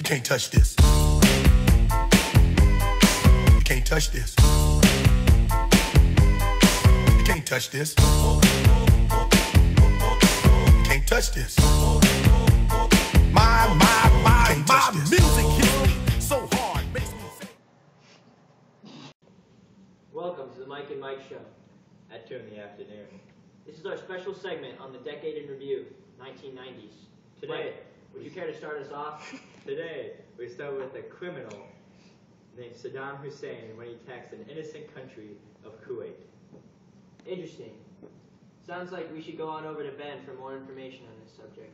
You can't touch this. You can't touch this. You can't touch this. You can't touch this. My music hits me so hard, makes me say. Welcome to the Mike and Mike Show at 2 in the afternoon. This is our special segment on the Decade in Review, 1990s. Today, Mike, would you care to start us off? Today, we start with a criminal named Saddam Hussein when he attacked an innocent country of Kuwait. Interesting. Sounds like we should go on over to Ben for more information on this subject.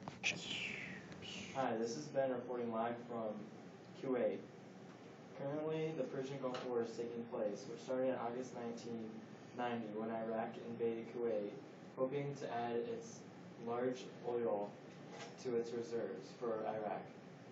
Hi, this is Ben reporting live from Kuwait. Currently, the Persian Gulf War is taking place, which started in August 1990 when Iraq invaded Kuwait, hoping to add its large oil to its reserves for Iraq.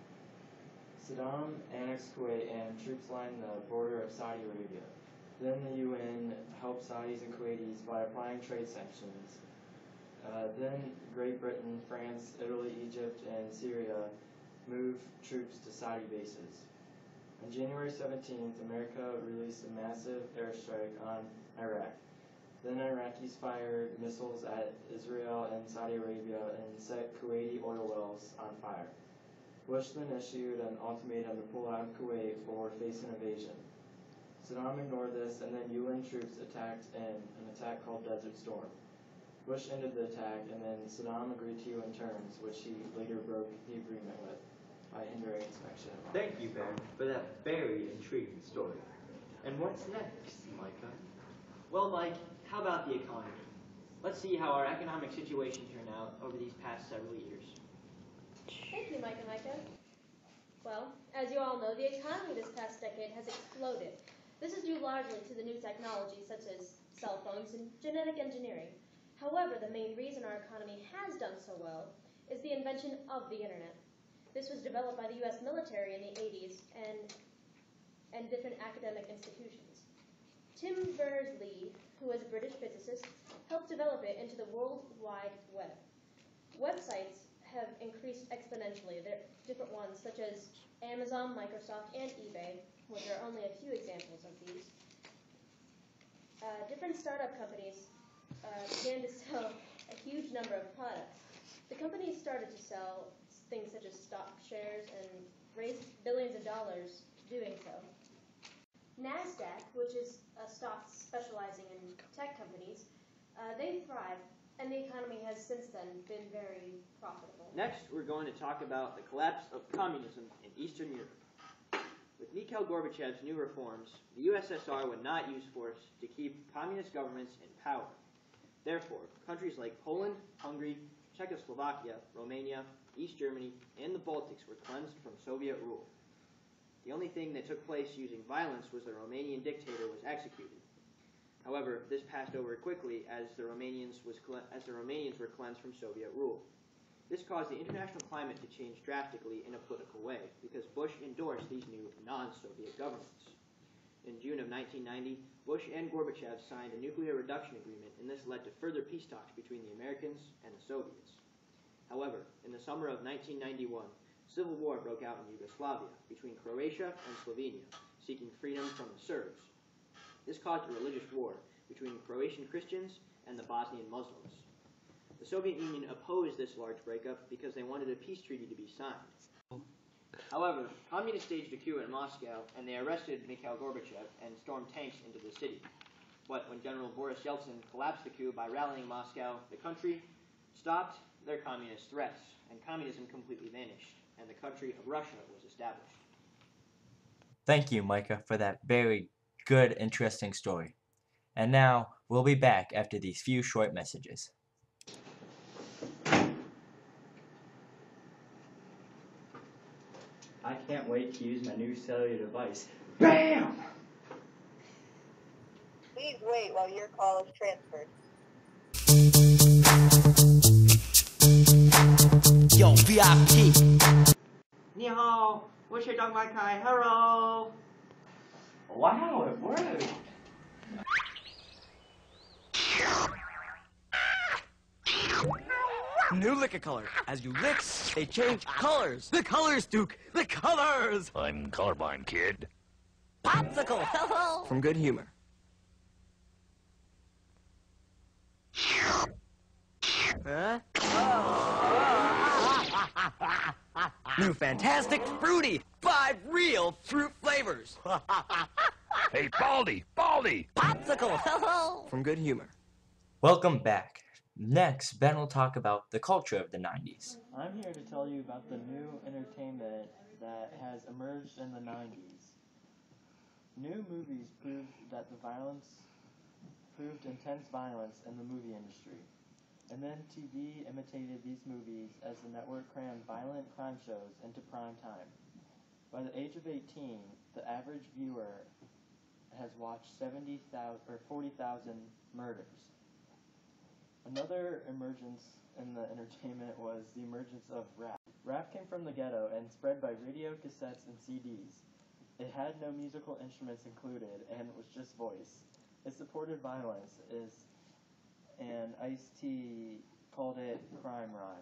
Saddam annexed Kuwait and troops lined the border of Saudi Arabia. Then the UN helped Saudis and Kuwaitis by applying trade sanctions. Then Great Britain, France, Italy, Egypt, and Syria moved troops to Saudi bases. On January 17th, America released a massive airstrike on Iraq. Then Iraqis fired missiles at Israel and Saudi Arabia and set Kuwaiti oil wells on fire. Bush then issued an ultimatum to pull out of Kuwait or face an invasion. Saddam ignored this, and then UN troops attacked in an attack called Desert Storm. Bush ended the attack, and then Saddam agreed to UN terms, which he later broke the agreement with by hindering inspection. Thank you, Ben, for that very intriguing story. And what's next, Micah? Well, Mike, how about the economy? Let's see how our economic situation turned out over these past several years. Thank you, Mike and Micah. Well, as you all know, the economy this past decade has exploded. This is due largely to the new technology such as cell phones and genetic engineering. However, the main reason our economy has done so well is the invention of the internet. This was developed by the U.S. military in the 80s and different academic institutions. Tim Berners-Lee, who was a British physicist, helped develop it into the World Wide Web. Websites have increased exponentially. There are different ones such as Amazon, Microsoft, and eBay, which are only a few examples of these. Different startup companies began to sell a huge number of products. The companies started to sell things such as stock shares and raised billions of dollars doing so. NASDAQ, which is a stock specializing in tech companies, they thrive, and the economy has since then been very profitable. Next, we're going to talk about the collapse of communism in Eastern Europe. With Mikhail Gorbachev's new reforms, the USSR would not use force to keep communist governments in power. Therefore, countries like Poland, Hungary, Czechoslovakia, Romania, East Germany, and the Baltics were cleansed from Soviet rule. The only thing that took place using violence was the Romanian dictator was executed. However, this passed over quickly as the Romanians were cleansed from Soviet rule. This caused the international climate to change drastically in a political way because Bush endorsed these new non-Soviet governments. In June of 1990, Bush and Gorbachev signed a nuclear reduction agreement, and this led to further peace talks between the Americans and the Soviets. However, in the summer of 1991, civil war broke out in Yugoslavia between Croatia and Slovenia, seeking freedom from the Serbs. This caused a religious war between Croatian Christians and the Bosnian Muslims. The Soviet Union opposed this large breakup because they wanted a peace treaty to be signed. However, communists staged a coup in Moscow, and they arrested Mikhail Gorbachev and stormed tanks into the city. But when General Boris Yeltsin collapsed the coup by rallying Moscow, the country stopped their communist threats, and communism completely vanished, and the country of Russia was established. Thank you, Micah, for that very good, interesting story. And now, we'll be back after these few short messages. I can't wait to use my new cellular device. BAM! Please wait while your call is transferred. Yo, VIP. 你好，我是张麦凯 ，Hello。 Wow, it worked! New liquor color. As you lick, they change colors. The colors, Duke. The colors. I'm colorblind, kid. Popsicle. From Good Humor. Huh? New Fantastic Fruity. 5 real fruit flavors. Hey, Baldy! Baldy! Popsicle. From Good Humor. Welcome back. Next, Ben will talk about the culture of the 90s. I'm here to tell you about the new entertainment that has emerged in the 90s. New movies proved intense violence in the movie industry. And then TV imitated these movies as the network crammed violent crime shows into prime time. By the age of 18, the average viewer has watched 40,000 murders. Another emergence in the entertainment was the emergence of rap. Rap came from the ghetto and spread by radio, cassettes, and CDs. It had no musical instruments included and was just voice. It supported violence, and Ice-T called it crime rhyme.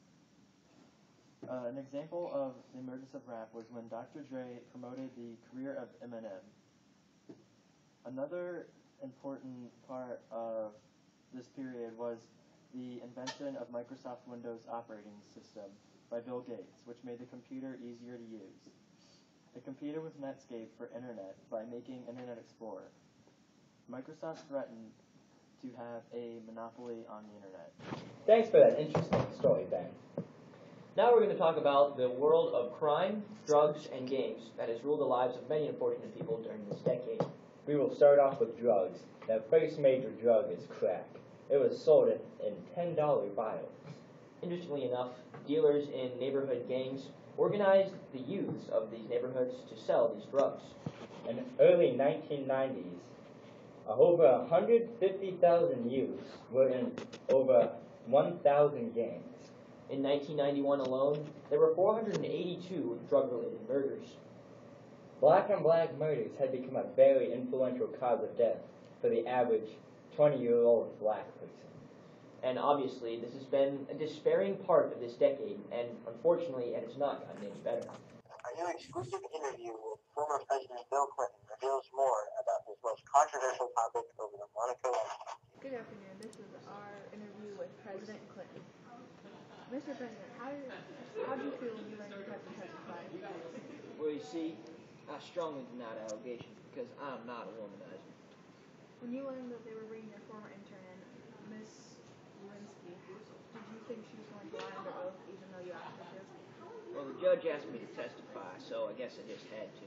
An example of the emergence of rap was when Dr. Dre promoted the career of Eminem. Another important part of this period was the invention of Microsoft Windows operating system by Bill Gates, which made the computer easier to use. It competed with Netscape for internet by making Internet Explorer. Microsoft threatened to have a monopoly on the internet. Thanks for that interesting story, Ben. Now we're going to talk about the world of crime, drugs, and games that has ruled the lives of many unfortunate people during this decade. We will start off with drugs. The first major drug is crack. It was sold in $10 vials. Interestingly enough, dealers in neighborhood gangs organized the youths of these neighborhoods to sell these drugs. In the early 1990s, over 150,000 youths were in over 1,000 gangs. In 1991 alone, there were 482 drug-related murders. Black on black murders had become a very influential cause of death for the average 20-year-old black person. And obviously, this has been a despairing part of this decade, and unfortunately, it has not gotten any better. Our new exclusive interview with former President Bill Clinton reveals more about this most controversial topic over the Monaco Institute. Good afternoon. This is our interview with President Clinton. Mr. President, how do you feel when you learned you had to testify? Well, you see, I strongly deny the allegation because I'm not a womanizer. When you learned that they were bringing your former intern in, Miss Lewinsky, did you think she was going to lie under oath even though you asked her to? Well, the judge asked me to testify, so I guess I just had to.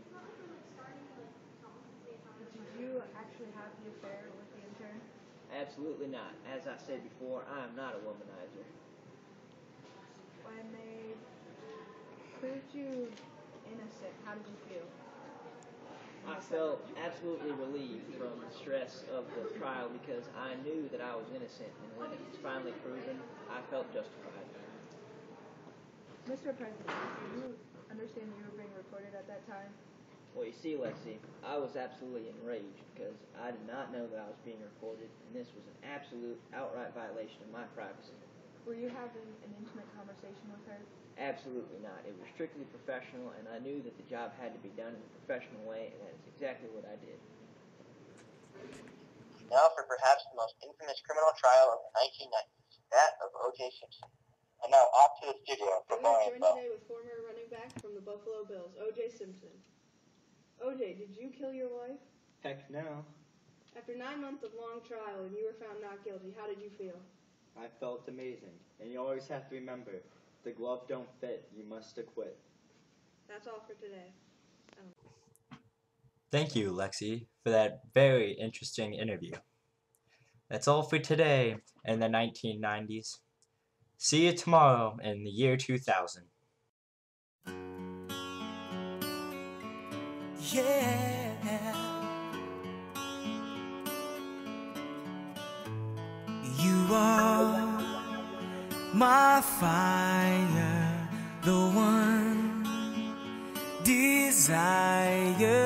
Did you actually have the affair with the intern? Absolutely not. As I said before, I am not a womanizer. When they proved you innocent, how did you feel? I felt absolutely relieved from the stress of the trial because I knew that I was innocent, and when it was finally proven, I felt justified. Mr. President, do you understand that you were being recorded at that time? Well, you see, Lexi, I was absolutely enraged because I did not know that I was being recorded, and this was an absolute, outright violation of my privacy. Were you having an intimate conversation with her? Absolutely not. It was strictly professional, and I knew that the job had to be done in a professional way, and that is exactly what I did. Now for perhaps the most infamous criminal trial of the 1990s, that of O.J. Simpson. And now off to the studio for more I'm info. joined today with former running back from the Buffalo Bills, O.J. Simpson. O.J., did you kill your wife? Heck no. After 9 months of long trial and you were found not guilty, how did you feel? I felt amazing. And you always have to remember, if the glove don't fit, you must acquit. That's all for today. Thank you, Lexi, for that very interesting interview. That's all for today in the 1990s. See you tomorrow in the year 2000. Yeah. You are my fire, the one desire.